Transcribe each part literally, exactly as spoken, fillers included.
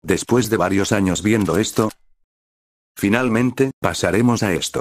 Después de varios años viendo esto, finalmente, pasaremos a esto.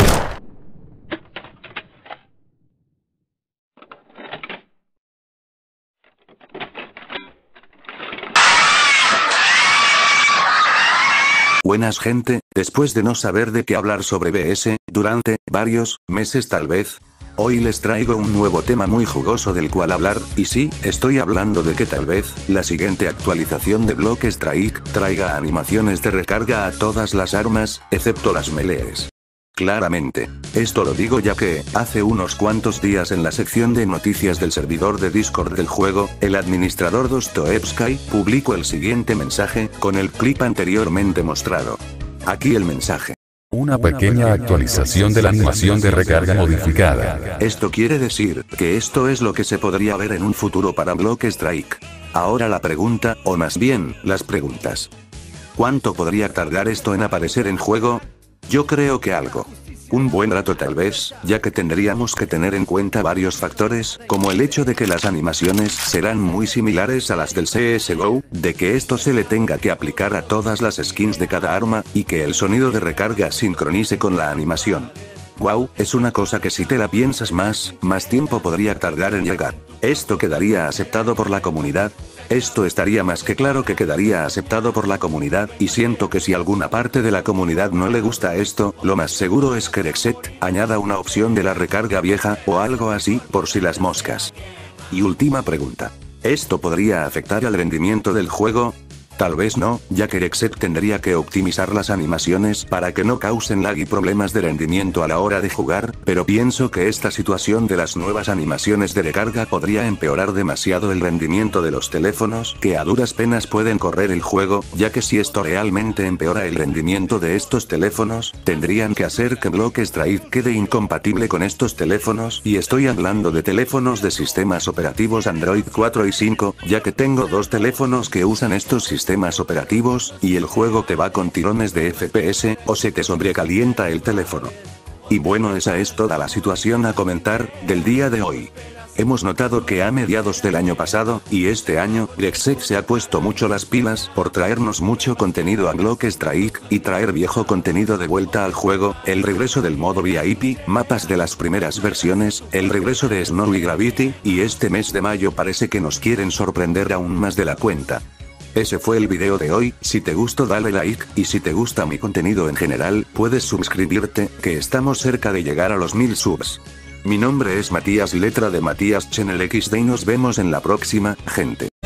Buenas gente, después de no saber de qué hablar sobre B S, durante, varios, meses tal vez, hoy les traigo un nuevo tema muy jugoso del cual hablar, y sí, estoy hablando de que tal vez, la siguiente actualización de Block Strike, traiga animaciones de recarga a todas las armas, excepto las melees. Claramente. Esto lo digo ya que, hace unos cuantos días en la sección de noticias del servidor de Discord del juego, el administrador Dostoevsky publicó el siguiente mensaje, con el clip anteriormente mostrado. Aquí el mensaje. Una pequeña actualización de la animación de recarga modificada. Esto quiere decir, que esto es lo que se podría ver en un futuro para Block Strike. Ahora la pregunta, o más bien, las preguntas. ¿Cuánto podría tardar esto en aparecer en juego? Yo creo que algo. Un buen rato tal vez, ya que tendríamos que tener en cuenta varios factores, como el hecho de que las animaciones serán muy similares a las del C S G O, de que esto se le tenga que aplicar a todas las skins de cada arma, y que el sonido de recarga sincronice con la animación. Wow, es una cosa que si te la piensas más, más tiempo podría tardar en llegar. ¿Esto quedaría aceptado por la comunidad? Esto estaría más que claro que quedaría aceptado por la comunidad, y siento que si alguna parte de la comunidad no le gusta esto, lo más seguro es que Rexet añada una opción de la recarga vieja, o algo así, por si las moscas. Y última pregunta. ¿Esto podría afectar al rendimiento del juego? Tal vez no, ya que Rexet tendría que optimizar las animaciones para que no causen lag y problemas de rendimiento a la hora de jugar, pero pienso que esta situación de las nuevas animaciones de recarga podría empeorar demasiado el rendimiento de los teléfonos que a duras penas pueden correr el juego, ya que si esto realmente empeora el rendimiento de estos teléfonos, tendrían que hacer que Block Strike quede incompatible con estos teléfonos, y estoy hablando de teléfonos de sistemas operativos Android cuatro y cinco, ya que tengo dos teléfonos que usan estos sistemas sistemas operativos, y el juego te va con tirones de F P S, o se te sobrecalienta el teléfono. Y bueno, esa es toda la situación a comentar, del día de hoy. Hemos notado que a mediados del año pasado, y este año, Rexet se ha puesto mucho las pilas por traernos mucho contenido a Block Strike, y traer viejo contenido de vuelta al juego, el regreso del modo V I P, mapas de las primeras versiones, el regreso de Snow y Gravity, y este mes de mayo parece que nos quieren sorprender aún más de la cuenta. Ese fue el video de hoy, si te gustó dale like, y si te gusta mi contenido en general, puedes suscribirte, que estamos cerca de llegar a los mil subs. Mi nombre es Matías, letra de Matías Channel X D, y nos vemos en la próxima, gente.